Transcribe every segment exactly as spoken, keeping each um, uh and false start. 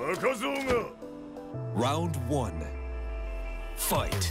Round one. Fight.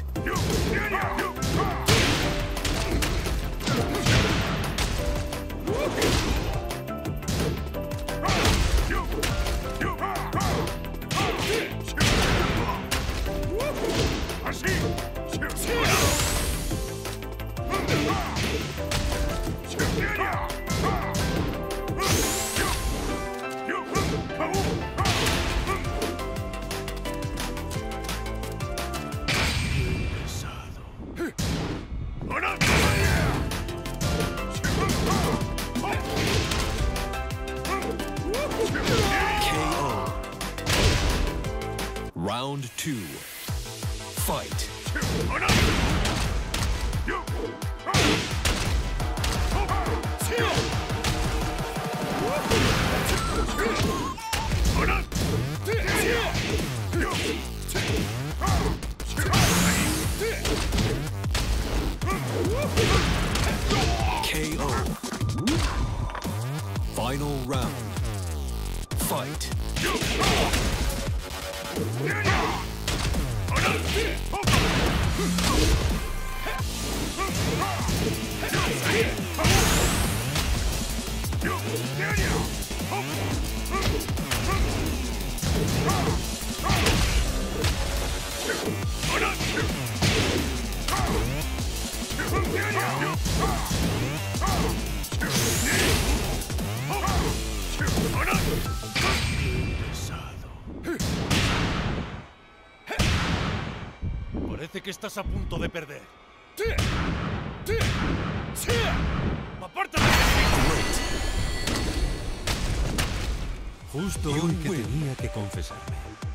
Round two. Fight. K O. Final round. Fight. Parece que estás a punto de perder. ¡Apártate! Justo hoy que tenía que confesarme.